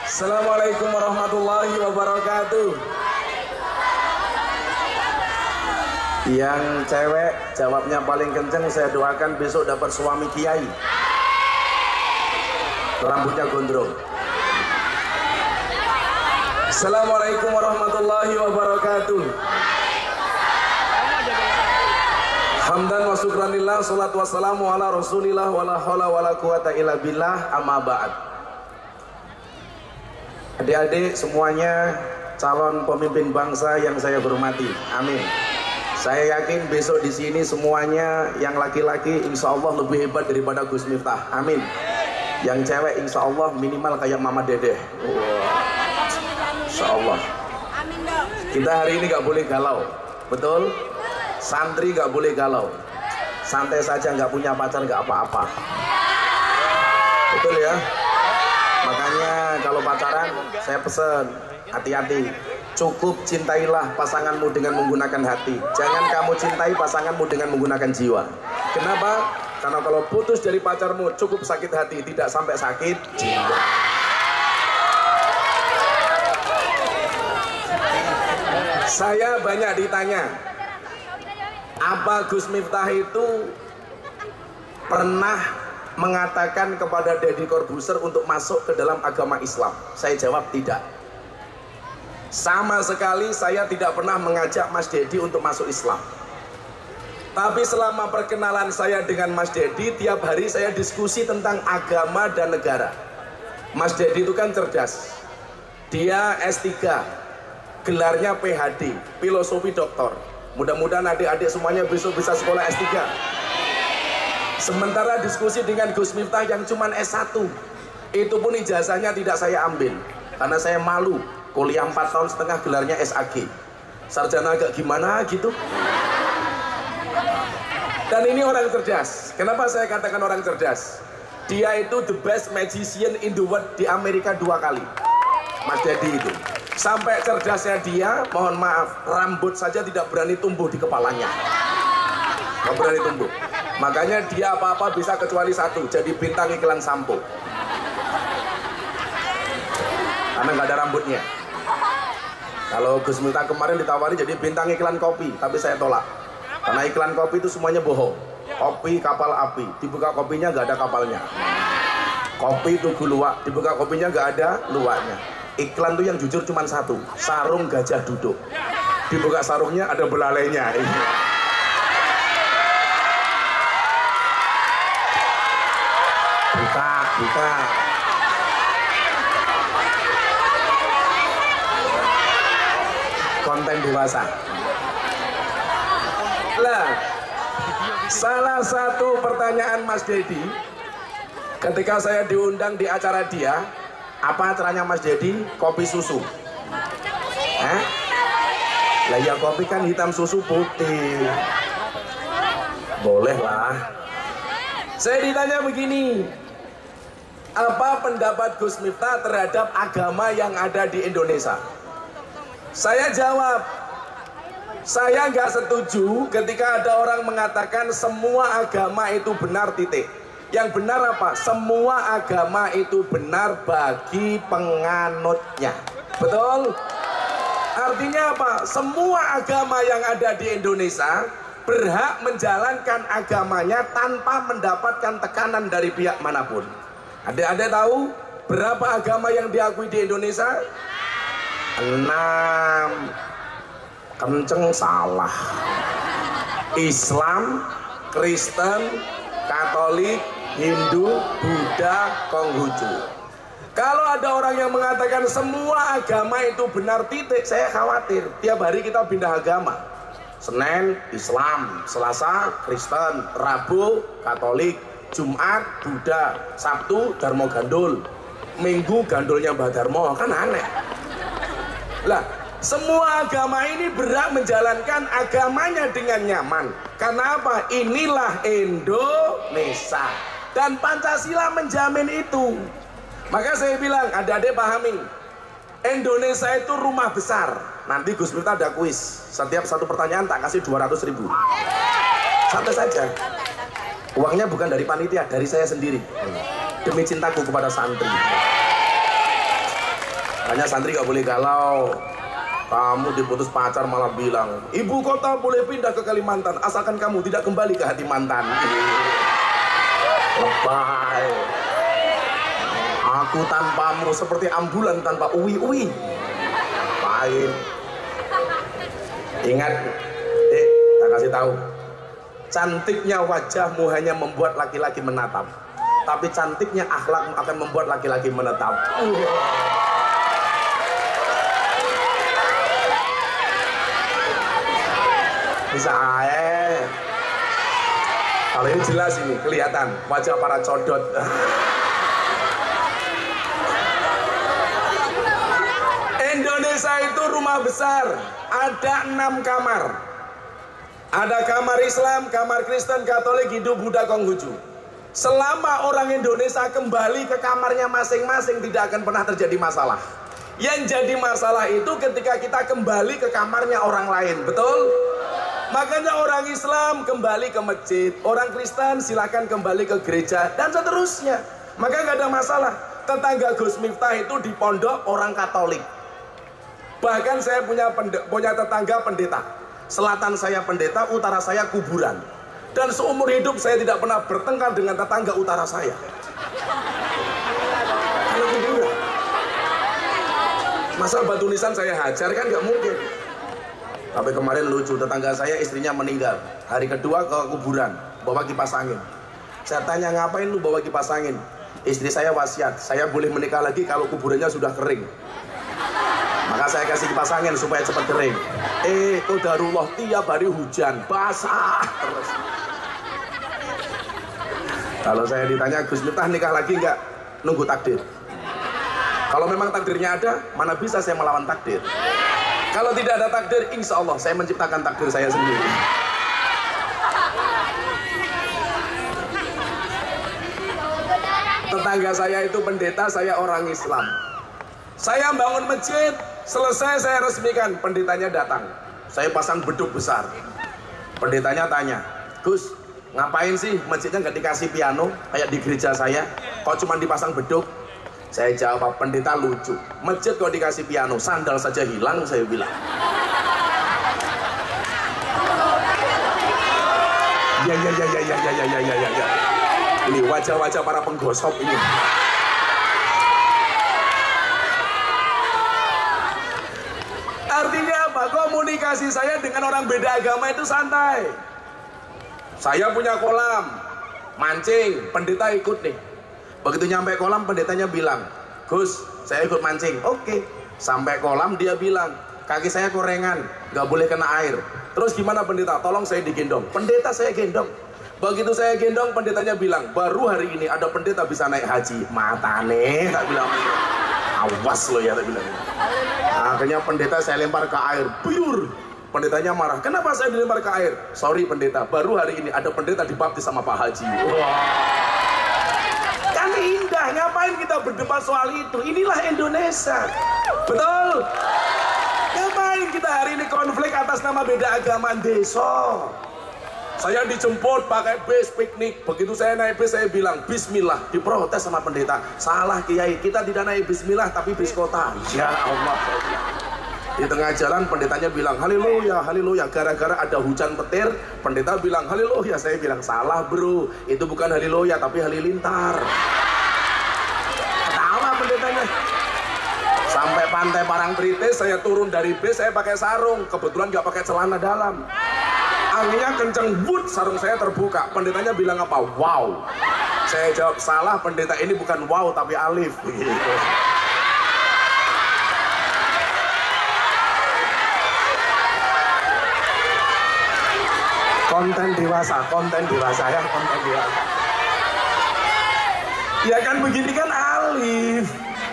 Assalamualaikum warahmatullahi wabarakatuh. Yang cewek jawabnya paling kenceng, saya doakan besok dapat suami kiai, rambutnya gondrong. Assalamualaikum warahmatullahi wabarakatuh. Hamdan wa syukranillah, salatu wassalamu ala rasulillah, wala hawla wala quwata illa billah, amma ba'd. Adik-adik semuanya, calon pemimpin bangsa yang saya hormati, amin. Saya yakin besok di sini semuanya yang laki-laki insya Allah lebih hebat daripada Gus Miftah, amin. Yang cewek insya Allah minimal kayak Mama Dedeh. Insya Allah. Kita hari ini gak boleh galau, betul? Santri gak boleh galau. Santai saja, gak punya pacar gak apa-apa, betul ya? Makanya kalau pacaran saya pesen hati-hati. Cukup cintailah pasanganmu dengan menggunakan hati. Jangan kamu cintai pasanganmu dengan menggunakan jiwa. Kenapa? Karena kalau putus dari pacarmu cukup sakit hati, tidak sampai sakit jiwa. Saya banyak ditanya, apa Gus Miftah itu pernah mengatakan kepada Deddy Corbuzier untuk masuk ke dalam agama Islam? Saya jawab tidak. Sama sekali saya tidak pernah mengajak Mas Deddy untuk masuk Islam. Tapi selama perkenalan saya dengan Mas Deddy, tiap hari saya diskusi tentang agama dan negara. Mas Deddy itu kan cerdas. Dia S3, gelarnya PhD, filosofi doktor. Mudah-mudahan adik-adik semuanya besok bisa sekolah S3. Sementara diskusi dengan Gus Miftah yang cuman S1, itu pun ijazahnya tidak saya ambil karena saya malu. Kuliah 4 tahun setengah gelarnya SAG, sarjana agak gimana gitu. Dan ini orang cerdas. Kenapa saya katakan orang cerdas? Dia itu the best magician in the world di Amerika 2 kali, Mas Deddy itu. Sampai cerdasnya dia, mohon maaf, rambut saja tidak berani tumbuh di kepalanya. Gak berani tumbuh. Makanya dia apa-apa bisa kecuali satu, jadi bintang iklan sampo. Karena nggak ada rambutnya. Kalau Gus Miftah kemarin ditawari jadi bintang iklan kopi, tapi saya tolak. Karena iklan kopi itu semuanya bohong. Kopi kapal api, dibuka kopinya nggak ada kapalnya. Kopi tugu luwak, dibuka kopinya nggak ada luwaknya. Iklan tuh yang jujur cuma satu, sarung gajah duduk. Dibuka sarungnya ada belalainya. Buka. Konten dewasa. Lah, salah satu pertanyaan Mas Deddy ketika saya diundang di acara dia, apa acaranya Mas Deddy? Kopi susu. Lah ya kopi kan hitam, susu putih. Boleh lah. Saya ditanya begini, apa pendapat Gus Miftah terhadap agama yang ada di Indonesia? Saya jawab, saya nggak setuju ketika ada orang mengatakan semua agama itu benar titik. Yang benar apa? Semua agama itu benar bagi penganutnya. Betul? Artinya apa? Semua agama yang ada di Indonesia berhak menjalankan agamanya tanpa mendapatkan tekanan dari pihak manapun. Adik-adik tahu berapa agama yang diakui di Indonesia? 6. Kenceng salah. Islam, Kristen, Katolik, Hindu, Buddha, Konghucu. Kalau ada orang yang mengatakan semua agama itu benar titik, saya khawatir. Tiap hari kita pindah agama. Senin Islam, Selasa Kristen, Rabu Katolik, Jumat Buddha, Sabtu Darmo Gandul, Minggu gandulnya Mbah Darmo, kan aneh. Lah, semua agama ini berhak menjalankan agamanya dengan nyaman. Karena apa? Inilah Indonesia. Dan Pancasila menjamin itu. Maka saya bilang, adik-adik pahami, Indonesia itu rumah besar. Nanti Gus Miftah ada kuis. Setiap satu pertanyaan tak kasih 200.000. Santai saja. Uangnya bukan dari panitia, dari saya sendiri. Demi cintaku kepada santri. Makanya santri gak boleh galau. Kamu diputus pacar malah bilang, ibu kota boleh pindah ke Kalimantan asalkan kamu tidak kembali ke hati mantan. Lebay. Aku tanpamu seperti ambulan tanpa uwi-uwi. Baik. Ingat, tak kasih tahu. Cantiknya wajahmu hanya membuat laki-laki menatap, tapi cantiknya akhlakmu akan membuat laki-laki menetap. Bisa kalau ini jelas, ini kelihatan wajah para codot. Indonesia itu rumah besar, ada 6 kamar. Ada kamar Islam, kamar Kristen, Katolik, Hindu, Buddha, Konghucu. Selama orang Indonesia kembali ke kamarnya masing-masing tidak akan pernah terjadi masalah. Yang jadi masalah itu ketika kita kembali ke kamarnya orang lain, betul? Makanya orang Islam kembali ke masjid, orang Kristen silakan kembali ke gereja, dan seterusnya. Maka gak ada masalah. Tetangga Gus Miftah itu di pondok orang Katolik. Bahkan saya punya tetangga pendeta. Selatan saya pendeta, utara saya kuburan. Dan seumur hidup saya tidak pernah bertengkar dengan tetangga utara saya. Kalau kuburan, masa batu nisan saya hajar, kan gak mungkin. Tapi kemarin lucu, tetangga saya istrinya meninggal. Hari kedua ke kuburan, bawa kipas angin. Saya tanya, ngapain lu bawa kipas angin? Istri saya wasiat, saya boleh menikah lagi kalau kuburannya sudah kering. Maka saya kasih kipas angin supaya cepat kering. Qadarullah, tiap hari hujan, basah terus. Kalau saya ditanya, Gus Miftah nikah lagi enggak? Nunggu takdir. Kalau memang takdirnya ada, mana bisa saya melawan takdir? Kalau tidak ada takdir, insya Allah saya menciptakan takdir saya sendiri. Tetangga saya itu pendeta, saya orang Islam. Saya bangun masjid, selesai saya resmikan, pendetanya datang. Saya pasang beduk besar. Pendetanya tanya, Gus, ngapain sih masjidnya nggak dikasih piano kayak di gereja saya? Kok cuma dipasang beduk? Saya jawab, pendeta lucu. Masjid kok dikasih piano, sandal saja hilang, saya bilang. Ya. Ini wajah-wajah para penggosok ini. Artinya apa? Komunikasi saya dengan orang beda agama itu santai. Saya punya kolam, mancing, pendeta ikut nih. Begitu nyampe kolam, pendetanya bilang, Gus, saya ikut mancing. Oke. Sampai kolam dia bilang, kaki saya korengan, gak boleh kena air. Terus gimana pendeta? Tolong saya digendong. Pendeta saya gendong. Begitu saya gendong, pendetanya bilang, baru hari ini ada pendeta bisa naik haji. Matane, tak bilang. Awas lo ya, tak bilang. Akhirnya pendeta saya lempar ke air, buyur. Pendetanya marah, kenapa saya dilempar ke air? Sorry pendeta, baru hari ini ada pendeta dibaptis sama Pak Haji. Kan indah, ngapain kita berdebat soal itu? Inilah Indonesia, betul? Ngapain kita hari ini konflik atas nama beda agama desa? Saya dijemput pakai bis piknik. Begitu saya naik bis, saya bilang Bismillah. Diprotes sama pendeta, salah kiai, kita tidak naik Bismillah tapi bis kota. Ya Allah. Di tengah jalan pendetanya bilang haleluya, haleluya. Gara-gara ada hujan petir, pendeta bilang haleluya. Saya bilang salah bro, itu bukan haleluya tapi halilintar. Ketawa pendetanya. Sampai pantai Parangtritis, saya turun dari bis, saya pakai sarung. Kebetulan nggak pakai celana dalam. Anginnya kenceng, wut, sarung saya terbuka. Pendetanya bilang apa? Wow. Saya jawab salah pendeta, ini bukan wow tapi alif. Konten dewasa ya, konten dewasa. Ya kan begini kan alif.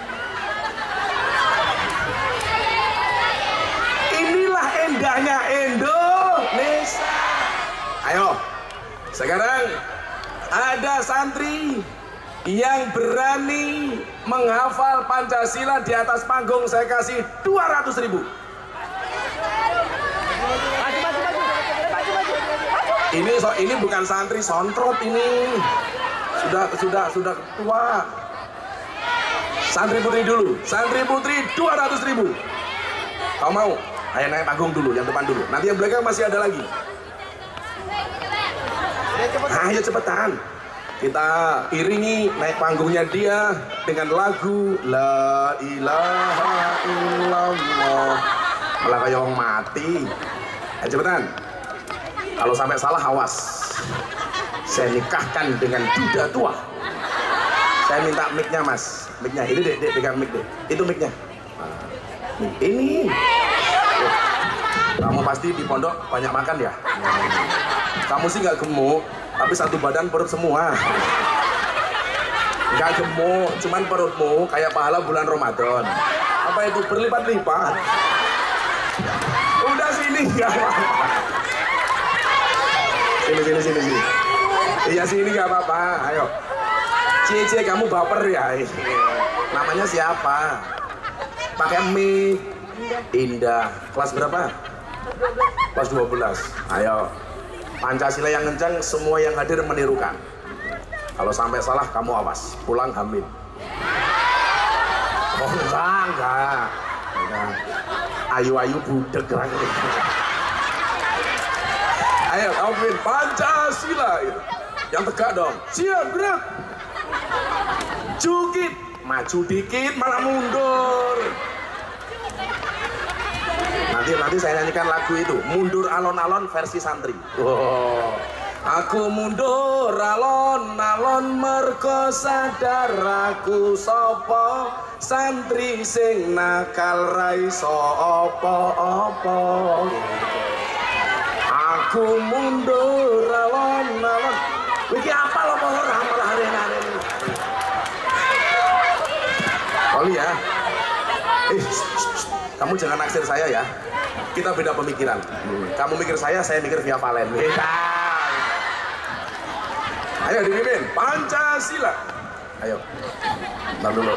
Inilah indahnya Indonesia. Ayo, sekarang ada santri yang berani menghafal Pancasila di atas panggung, saya kasih 200.000. Ini bukan santri sontrot ini. Sudah tua. Santri putri dulu, santri putri 200.000. Kau mau? Ayo naik panggung dulu, yang depan dulu. Nanti yang belakang masih ada lagi. Ayo cepetan. Kita iringi naik panggungnya dia dengan lagu La ilaha illallah. Malah kayak orang mati. Ayo cepetan. Kalau sampai salah awas. Saya nikahkan dengan duda tua. Saya minta mic-nya mas. Mic-nya, ini dek, pegang mic deh. Itu mic-nya. Nah, ini. Kamu pasti di pondok banyak makan ya? Kamu sih nggak gemuk, tapi satu badan perut semua. Nggak gemuk, cuman perutmu kayak pahala bulan Ramadan. Apa itu berlipat-lipat? Udah sini nggak apa-apa. Sini. Iya sini nggak apa-apa. Ayo. Cie, kamu baper ya? Namanya siapa? Pakai mic. Indah. Kelas berapa? Kelas 12. Ayo. Pancasila yang kencang, semua yang hadir menirukan. Kalau sampai salah kamu awas, pulang hamil. Oh enggak. Ayu budek lagi. Ayo kamu pilih Pancasila. Yang tegak dong. Siap gerak. Jukit, maju dikit malah mundur. Nanti saya nyanyikan lagu itu, mundur alon-alon versi santri. Oh. Aku mundur alon-alon mergo sadar aku sapa santri sing nakal ra iso apa-apa. Aku mundur alon-alon. Iki apa lho kok ora malah arene. Oli ya. Kamu jangan naksir saya ya. Kita beda pemikiran. Kamu mikir saya mikir Via Valen. Ayo dipimpin Pancasila. Ayo. Bentar dulu.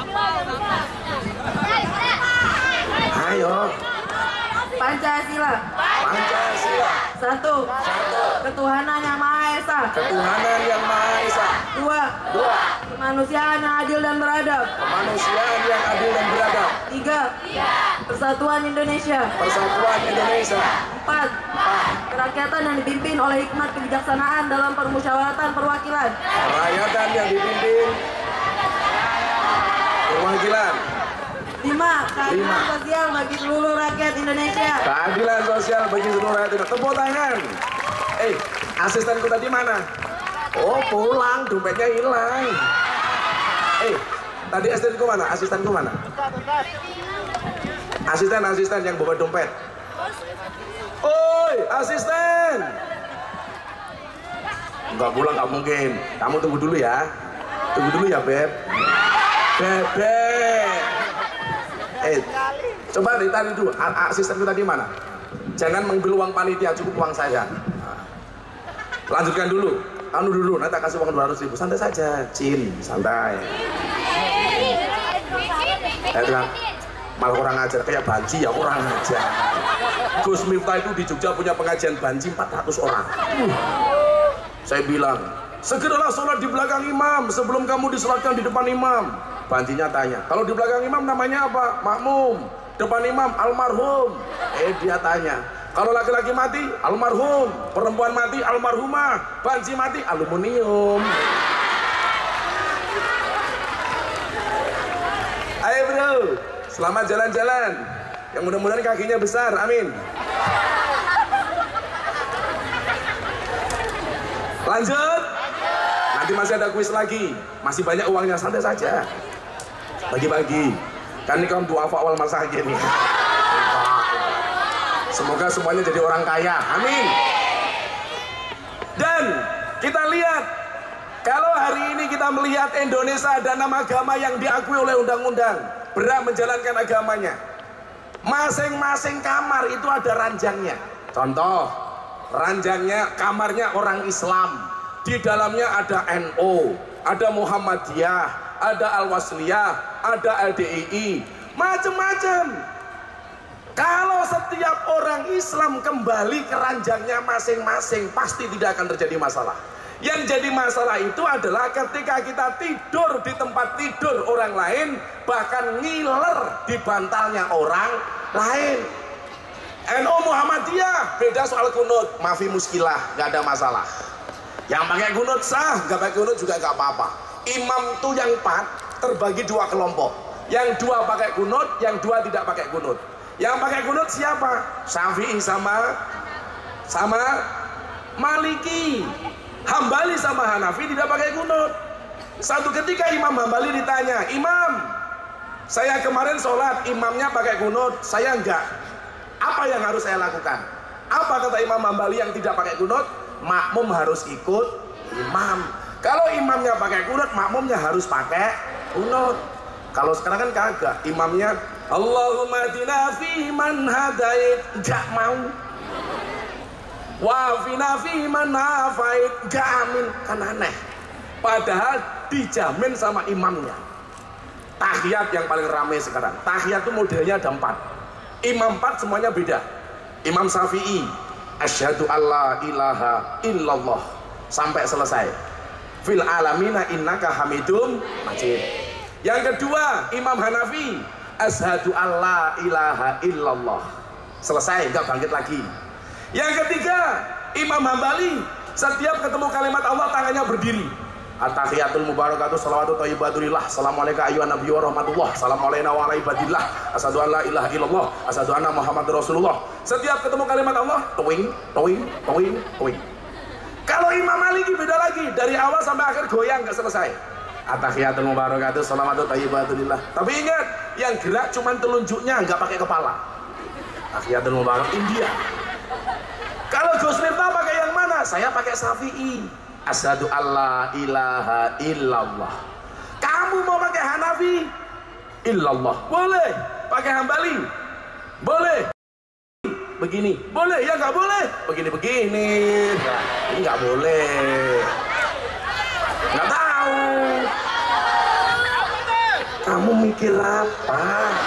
Ayo. Pancasila. Pancasila. Satu. Ketuhanan yang Maha Esa. Ketuhanan yang Maha Esa. Dua. Kemanusiaan yang adil dan beradab. Kemanusiaan yang adil dan beradab. Tiga. Persatuan Indonesia. Persatuan Indonesia. Empat. Kerakyatan yang dipimpin oleh hikmat kebijaksanaan dalam permusyawaratan perwakilan. Kerakyatan yang dipimpin perwakilan. 5. Keadilan sosial bagi seluruh rakyat Indonesia. Keadilan sosial bagi seluruh rakyat Indonesia. Tepuk tangan. Asistenku tadi mana? Oh pulang, dompetnya hilang. Tadi asistenku mana? Asistenku mana? Asisten yang bawa dompet. Oi, asisten. Enggak pulang, nggak mungkin. Kamu tunggu dulu ya. Tunggu dulu ya, Beb. Bebek. Coba ditarik dulu. Asistenku tadi mana? Jangan mengambil uang panitia, cukup uang saya. Lanjutkan dulu. Anu dulu, nanti kasih uang 200.000. Santai saja, Cin, santai. Malah kurang ajar, kayak banci ya kurang ajar. Gus Miftah itu di Jogja punya pengajian banci 400 orang. Saya bilang, segeralah sholat di belakang imam sebelum kamu disolatkan di depan imam. Bancinya tanya, kalau di belakang imam namanya apa? Makmum. Depan imam almarhum. Dia tanya, kalau laki-laki mati almarhum, perempuan mati almarhumah, banci mati aluminium. Ayo bro, selamat jalan-jalan. Yang mudah-mudahan kakinya besar, amin. Lanjut. Nanti masih ada kuis lagi. Masih banyak uangnya, santai saja. Bagi-bagi. Kan ini kaum duafa awal masakin. Semoga semuanya jadi orang kaya, amin. Dan kita lihat, kalau hari ini kita melihat Indonesia ada 6 agama yang diakui oleh undang-undang, berhak menjalankan agamanya. Masing-masing kamar itu ada ranjangnya. Contoh, ranjangnya, kamarnya orang Islam. Di dalamnya ada NU, ada Muhammadiyah, ada Al-Wasliyah, ada LDII, macam-macam. Kalau setiap orang Islam kembali ke ranjangnya masing-masing, pasti tidak akan terjadi masalah. Yang jadi masalah itu adalah ketika kita tidur di tempat tidur orang lain, bahkan ngiler di bantalnya orang lain. NU Muhammadiyah beda soal kunut, maafi muskilah, nggak ada masalah. Yang pakai kunut sah, nggak pakai kunut juga nggak apa-apa. Imam tuh yang 4 terbagi 2 kelompok. Yang 2 pakai kunut, yang 2 tidak pakai kunut. Yang pakai kunut siapa? Syafi'i sama Maliki. Hambali sama Hanafi tidak pakai kunut. Satu ketika Imam Hambali ditanya, Imam, saya kemarin sholat imamnya pakai kunut, saya enggak. Apa yang harus saya lakukan? Apa kata Imam Hambali yang tidak pakai kunut? Makmum harus ikut imam. Kalau imamnya pakai kunut, makmumnya harus pakai kunut. Kalau sekarang kan kagak, imamnya Allahumma hdina fi man hadait, enggak mau. Wafina fi man afait, enggak amin, kan aneh. Padahal dijamin sama imamnya. Tahiyat yang paling ramai sekarang. Tahiyat itu modelnya ada 4. Imam 4 semuanya beda. Imam Syafi'i, asyhadu alla ilaha illallah, sampai selesai. Fil alamina innaka hamidum majid. Yang kedua, Imam Hanafi, asyhadu alla ilaha illallah. Selesai, enggak bangkit lagi. Yang ketiga, Imam Hambali, setiap ketemu kalimat Allah tangannya berdiri. At-tahiyatul mubarakatuh salawatu thayyibatulillah. Assalamualaikum ayyuhan nabiyyu wa rahmatullah. Assalamualaikum wa ibadillah. Asyhadu an la ilaha illallah. Asyhadu anna Muhammadar Rasulullah. Setiap ketemu kalimat Allah, toing, toing, toing, toing. Kalau Imam Maliki beda lagi, dari awal sampai akhir goyang nggak selesai. At-tahiyatul mubarakatuh salawatu thayyibatulillah. Tapi ingat, yang gerak cuman telunjuknya, nggak pakai kepala. Tahiyatul mubarak India. Kalau Gus Miftah pakai yang mana? Saya pakai Syafi'i. Asyhadu alla ilaha illallah. Kamu mau pakai Hanafi? Illallah. Boleh. Pakai Hambali? Boleh. Begini. Boleh. Ya nggak boleh. Begini-begini. Nah, ini nggak boleh. Nggak tahu. Kamu mikir apa?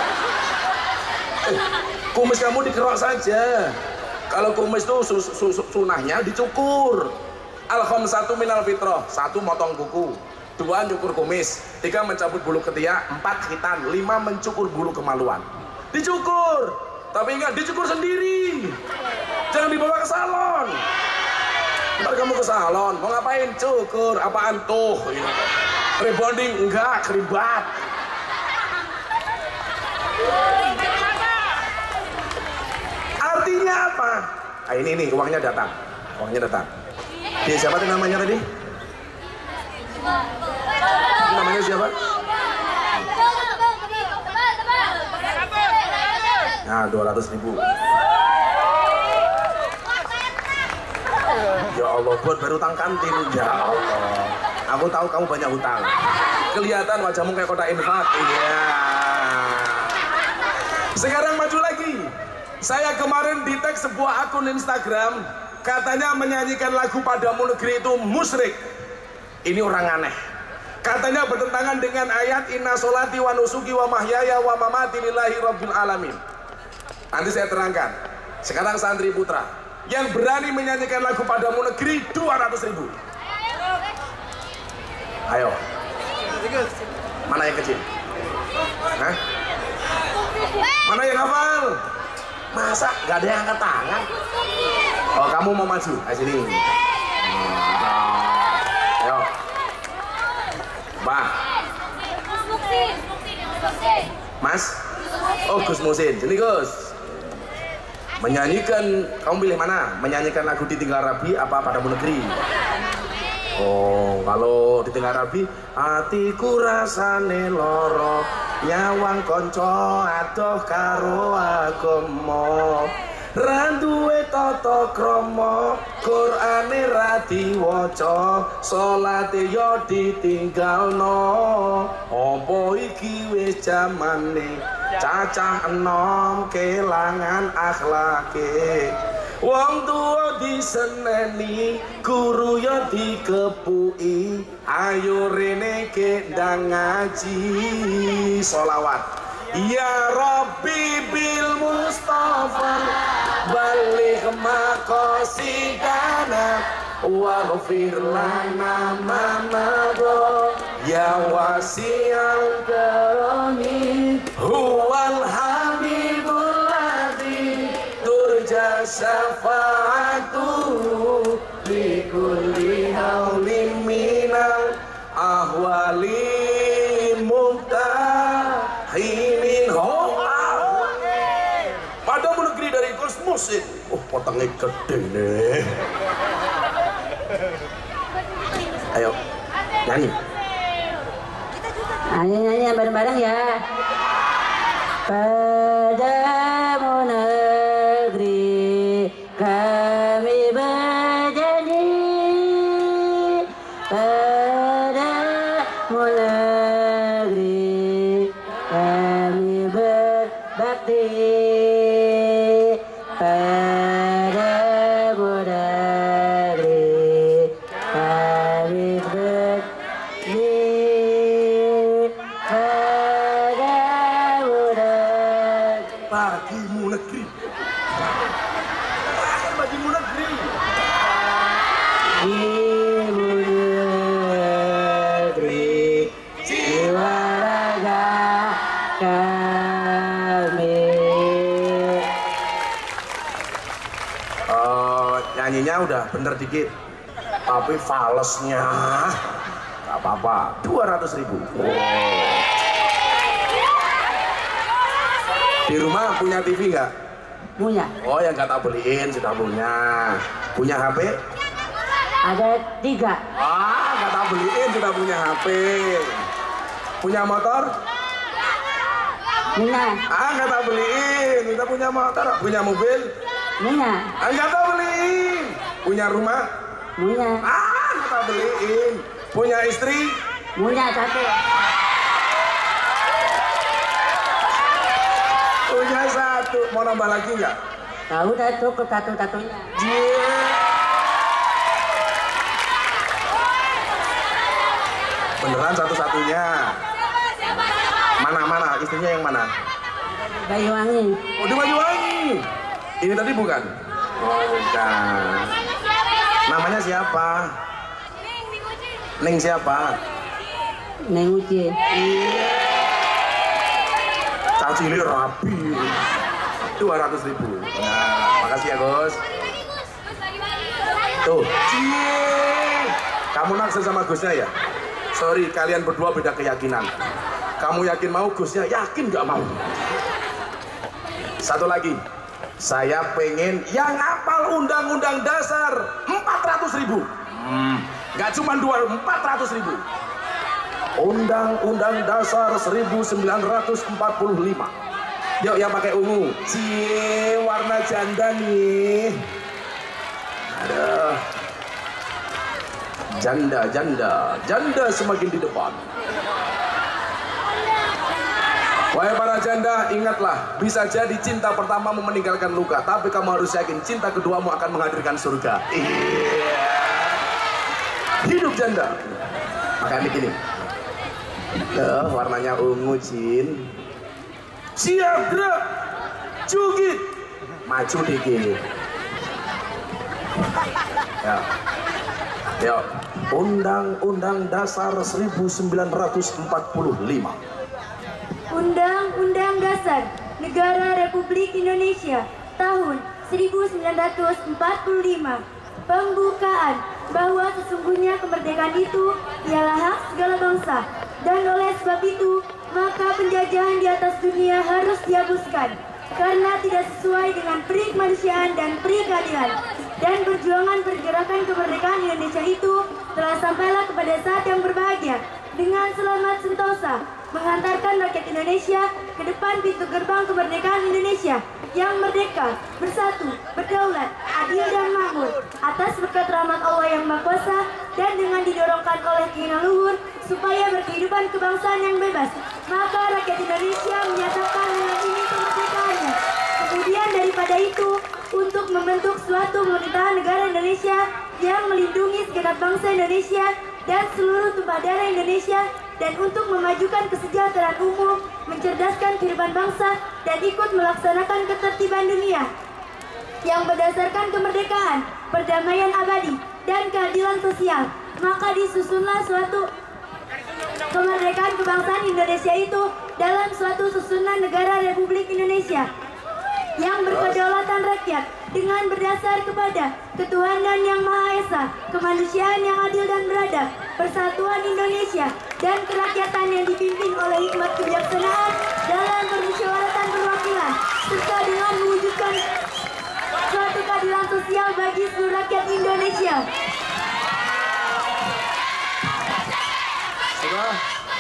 Kumis kamu dikerok saja. Kalau kumis itu sunahnya dicukur. Al-khamsatu minal fitrah. 1 motong kuku, 2 nyukur kumis, 3 mencabut bulu ketiak, 4 khitan, 5 mencukur bulu kemaluan. Dicukur. Tapi ingat, dicukur sendiri. Jangan dibawa ke salon. Ntar kamu ke salon, mau ngapain? Cukur. Apaan tuh? Rebonding? Enggak, keribat. Artinya apa? Ah, ini uangnya datang. Uangnya datang. Dia siapa tuh namanya tadi? Namanya siapa? Nah, 200.000. Ya Allah, buat baru utang kantin. Ya Allah. Aku tahu kamu banyak hutang. Kelihatan wajahmu kayak kotak infak. Iya. Sekarang maju lagi. Saya kemarin di tag sebuah akun Instagram, katanya menyanyikan lagu Padamu Negeri itu musyrik. Ini orang aneh. Katanya bertentangan dengan ayat Inna sholati wa nusuki wa mahyaya wa mamati lillahi rabbil alamin. Nanti saya terangkan. Sekarang santri putra yang berani menyanyikan lagu Padamu Negeri 200.000. Ayo. Mana yang kecil? Hah? Mana yang hafal? Masa gak ada yang angkat tangan? Oh, kamu mau maju? Ayo sini. Ayo. Bah. Mas? Oh, Gus Musin. Sini Gus. Menyanyikan, kamu pilih mana? Menyanyikan lagu Ditinggal Rabi apa Padamu Negeri? Oh, kalau Ditinggal Rabi, hatiku rasane loro, nyawang konco adoh karo agama, randuwe tata krama, Qur'ane ra diwaca, salate yo ditinggalno. Apa iki wis jamane cacah enom kelangan akhlake, wong tuwa diseneni, guru yo dikepuki, ayo rene kendang ngaji. Sholawat. Ya Rabbi bil Mustafa balik maqasidana waghfir lana ma madha ya wasi'al karami huwal habibul ladzi turja syafa'atuhu li kulli haulin minal ahwali muhtahinin Padamu negeri dari kosmos ini. Oh, potongnya gede nih. Ayo, nyanyi. Nyanyi bareng-bareng ya. Padamu negeri kami berjanji, padamu negeri kami berbakti, padamu negeri kami berbakti, padamu negeri. Bagimu negeri. Bagimu negeri. Ibu negeri jiwa raga kami. Nyanyinya udah bener dikit, tapi falesnya gak apa-apa. 200.000. Di rumah punya TV nggak? Punya. Oh, yang nggak tak beliin sudah punya. Punya HP? Ada 3. Ah, nggak tak beliin sudah punya HP. Punya motor? Punya. Ah, nggak tak beliin sudah punya motor. Punya mobil? Punya. Ah, nggak tak beliin. Punya rumah? Punya. Ah, nggak tak beliin. Punya istri? Punya 1. Punya 1. Mau nambah lagi nggak? Tahu dah cukup satu-satunya. Beneran satu-satunya. Mana istrinya yang mana? Banyuwangi. Oh, di Banyuwangi. Ini tadi bukan? Oh, bukan. Namanya siapa? Neng siapa? Neng Uci. Cacili rapi. 200.000. Nah, makasih ya Gus. Tuh. Kamu naksir sama Gusnya ya? Sorry, kalian berdua beda keyakinan. Kamu yakin mau, Gusnya yakin gak mau. Satu lagi, saya pengen yang hafal undang-undang dasar 400.000. Gak cuma 400.000. Undang-undang dasar 1945. Yuk yang pakai ungu. Cie, warna janda nih. Aduh. Janda semakin di depan. Wahai para janda, ingatlah, bisa jadi cinta pertamamu meninggalkan luka, tapi kamu harus yakin cinta keduamu akan menghadirkan surga. Iya. Hidup janda. Makanya begini. Tuh, warnanya ungu, Jin. Siap, gerak. Jugit. Maju dikit. Ya. Yuk. Undang-Undang Dasar 1945. Undang-Undang Dasar Negara Republik Indonesia tahun 1945. Pembukaan bahwa sesungguhnya kemerdekaan itu ialah hak segala bangsa, dan oleh sebab itu maka penjajahan di atas dunia harus dihapuskan karena tidak sesuai dengan peri kemanusiaan dan peri keadilan. Dan perjuangan pergerakan kemerdekaan Indonesia itu telah sampailah kepada saat yang berbahagia dengan selamat sentosa menghantarkan rakyat Indonesia ke depan pintu gerbang kemerdekaan Indonesia yang merdeka, bersatu, berdaulat, adil dan makmur atas berkat rahmat Allah yang Maha Kuasa, dan dengan didorongkan oleh keinginan luhur supaya berkehidupan kebangsaan yang bebas, maka rakyat Indonesia menyatakan dengan ini kemerdekaannya. Kemudian daripada itu, untuk membentuk suatu pemerintahan negara Indonesia yang melindungi segenap bangsa Indonesia dan seluruh tumpah darah Indonesia, dan untuk memajukan kesejahteraan umum, mencerdaskan kehidupan bangsa, dan ikut melaksanakan ketertiban dunia yang berdasarkan kemerdekaan, perdamaian abadi, dan keadilan sosial. Maka disusunlah suatu kemerdekaan kebangsaan Indonesia itu dalam suatu susunan negara Republik Indonesia yang berkedaulatan rakyat dengan berdasar kepada ketuhanan yang Maha Esa, kemanusiaan yang adil dan beradab, persatuan Indonesia, dan kerakyatan yang dipimpin oleh hikmat kebijaksanaan dalam permusyawaratan perwakilan, serta dengan mewujudkan suatu keadilan sosial bagi seluruh rakyat Indonesia. Sudah?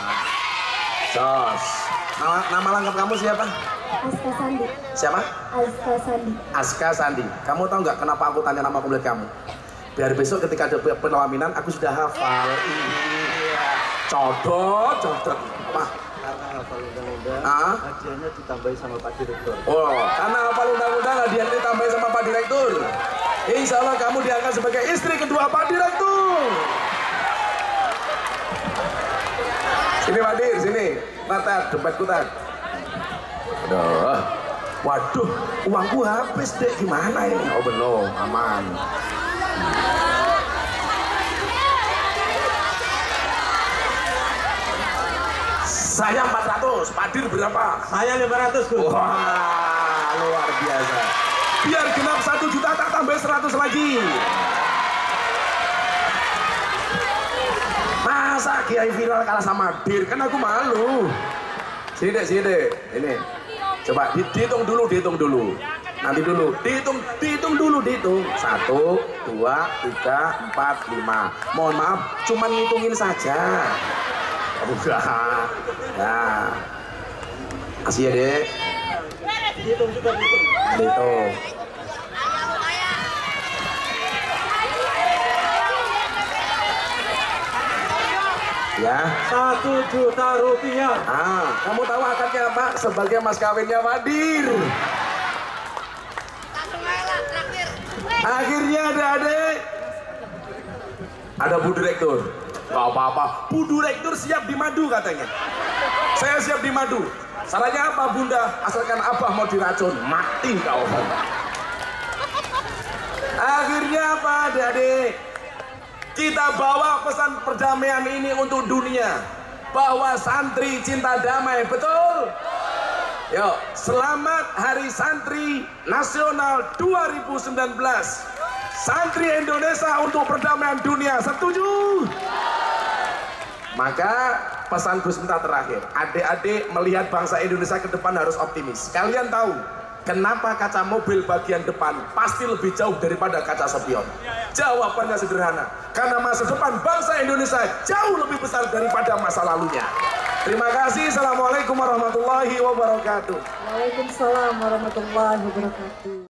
Jos. Nama lengkap kamu siapa? Aska Sandi. Siapa? Aska Sandi. Aska Sandi. Kamu tahu nggak kenapa aku tanya nama kulit kamu? Biar besok ketika ada pelaminan aku sudah hafal. Iya. Codot. Apa? Karena hafal undang-undang, hadiahnya ditambahi sama Pak Direktur. Oh, karena hafal undang-undang hadiahnya ditambahi sama Pak Direktur. Insya Allah kamu diangkat sebagai istri kedua Pak Direktur. Sini Pak Dir, sini. Nata, dompetku tak. Aduh, waduh, uangku habis dek, gimana ini? Oh belum, aman. Saya 400, Pak Dir berapa? Saya 500, Gus. Wah, luar biasa. Biar genap 1 juta tak tambah 100 lagi. Masa Kiai viral kalah sama Dir? Kan aku malu. Sini dek. Ini. Coba dihitung dulu. Nanti dulu. Dihitung dulu. 1, 2, 3, 4, 5. Mohon maaf, cuman ngitungin saja. Enggak. Nah. Kasih ya, Dek. Hitung juga, Hitung. Ya. 1 juta rupiah. Kamu tahu akadnya apa? Sebagai mas kawinnya Wadir. Akhirnya adik-adik ada Bu Direktur. Gak apa-apa, Bu Direktur siap dimadu katanya. Saya siap dimadu. Salahnya apa Bunda? Asalkan Abah mau diracun, mati kau. Akhirnya apa adik-adik? Kita bawa pesan perdamaian ini untuk dunia, bahwa santri cinta damai, betul? Yuk, selamat Hari Santri Nasional 2019. Santri Indonesia untuk perdamaian dunia, setuju? Maka pesan Gus Miftah terakhir, adik-adik melihat bangsa Indonesia ke depan harus optimis. Kalian tahu kenapa kaca mobil bagian depan pasti lebih jauh daripada kaca spion? Jawabannya sederhana, karena masa depan bangsa Indonesia jauh lebih besar daripada masa lalunya. Terima kasih. Assalamualaikum warahmatullahi wabarakatuh. Waalaikumsalam warahmatullahi wabarakatuh.